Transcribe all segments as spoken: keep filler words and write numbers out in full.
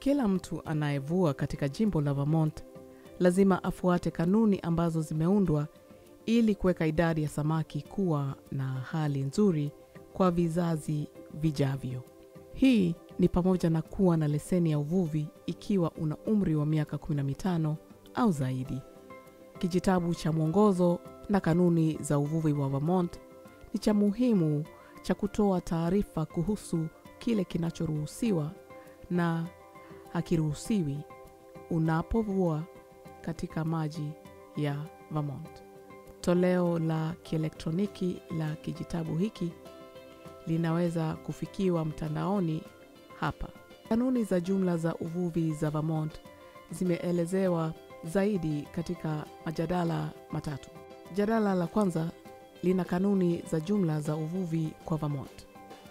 Kila mtu anayevua katika jimbo la Vermont lazima afuate kanuni ambazo zimeundwa ili kuweka idadi ya samaki kuwa na hali nzuri kwa vizazi vijavyo. Hii ni pamoja na kuwa na leseni ya uvuvi ikiwa una umri wa miaka kumi na mitano au zaidi. Kijitabu cha mwongozo na kanuni za uvuvi wa Vermont ni cha muhimu cha kutoa taarifa kuhusu kile kinachoruhusiwa na hakiruhusiwi unapovua katika maji ya Vermont. Toleo la kielektroniki la kijitabu hiki linaweza kufikiwa mtandaoni hapa. Kanuni za jumla za uvuvi za Vermont zimeelezewa zaidi katika majadala matatu. Jadala la kwanza lina kanuni za jumla za uvuvi kwa Vermont.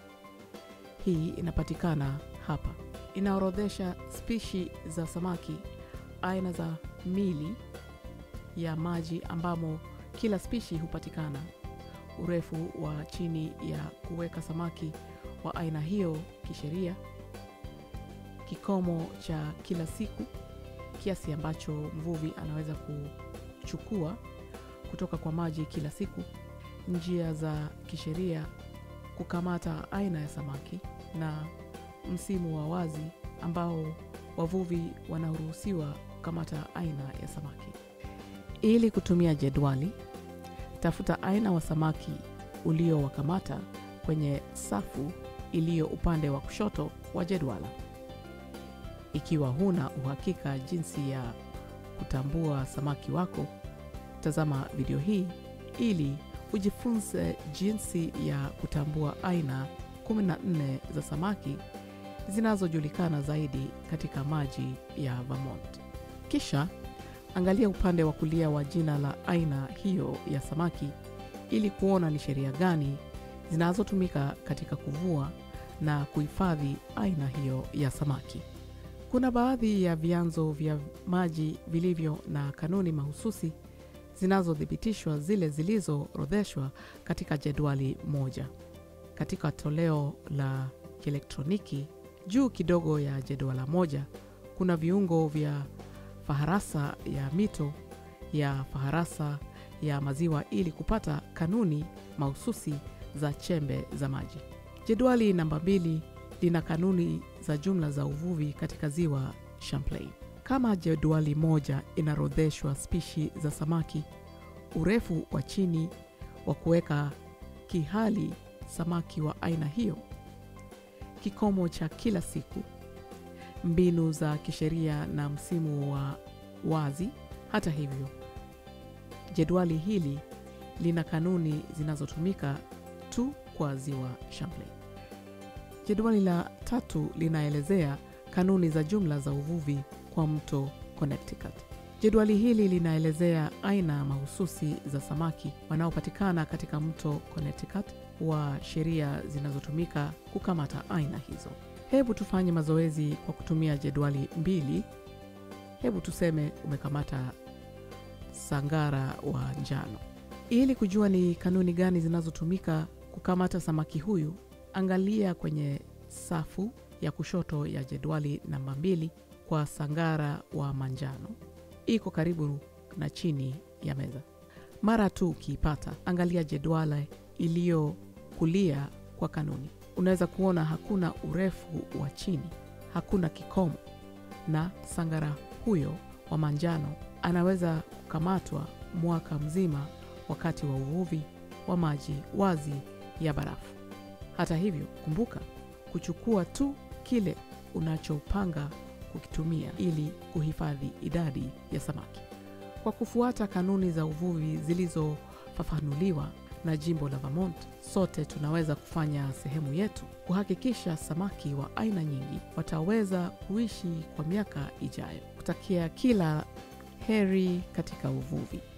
Hii inapatikana hapa. Inaorodhesha spishi za samaki, aina za mili ya maji ambamo kila spishi hupatikana, urefu wa chini ya kuweka samaki wa aina hiyo kisheria, kikomo cha kila siku, kiasi ambacho mvuvi anaweza kuchukua kutoka kwa maji kila siku, njia za kisheria kukamata aina ya samaki, na msimu wa wazi ambao wavuvi wanaruhusiwa kukamata aina ya samaki. Ili kutumia jedwali, tafuta aina wa samaki uliowakamata kwenye safu iliyo upande wa kushoto wa jedwala. Ikiwa huna uhakika jinsi ya kutambua samaki wako, tazama video hii ili ujifunze jinsi ya kutambua aina kumi na nne za samaki zinazojulikana zaidi katika maji ya Vermont. Kisha angalia upande wa kulia wa jina la aina hiyo ya samaki ili kuona ni sheria gani zinazotumika katika kuvua na kuhifadhi aina hiyo ya samaki. Kuna baadhi ya vyanzo vya maji vilivyo na kanuni mahususi zinazothibitishwa zile zilizoorodheshwa katika jedwali moja. Katika toleo la kielektroniki, juu kidogo ya jedwala moja, kuna viungo vya faharasa ya mito ya faharasa ya maziwa ili kupata kanuni mahususi za chembe za maji. Jedwali namba mbili lina kanuni za jumla za uvuvi katika ziwa Champlain. Kama jedwali moja inarodheshwa spishi za samaki, urefu wa chini wa kuweka kihali samaki wa aina hiyo, kikomo cha kila siku, mbinu za kisheria na msimu wa wazi. Hata hivyo, jedwali hili lina kanuni zinazotumika tu kwa ziwa Champlain. Jedwali la tatu linaelezea kanuni za jumla za uvuvi kwa mto Connecticut. Jedwali hili linaelezea aina mahususi za samaki wanaopatikana katika mto Connecticut wa sheria zinazotumika kukamata aina hizo. Hebu tufanye mazoezi kwa kutumia jedwali mbili. Hebu tuseme umekamata sangara wa njano. Ili kujua ni kanuni gani zinazotumika kukamata samaki huyu, angalia kwenye safu ya kushoto ya jedwali namba mbili kwa sangara wa manjano. Iko karibu na chini ya meza. Mara tu ukiipata, angalia jedwali iliyo kulia kwa kanuni. Unaweza kuona hakuna urefu wa chini, hakuna kikomo, na sangara huyo wa manjano anaweza kukamatwa mwaka mzima wakati wa uvuvi wa maji wazi ya barafu. Hata hivyo, kumbuka kuchukua tu kile unachopanga kukitumia ili kuhifadhi idadi ya samaki. Kwa kufuata kanuni za uvuvi zilizofafanuliwa na jimbo la Vermont, sote tunaweza kufanya sehemu yetu kuhakikisha samaki wa aina nyingi wataweza kuishi kwa miaka ijayo. Kutakia kila heri katika uvuvi.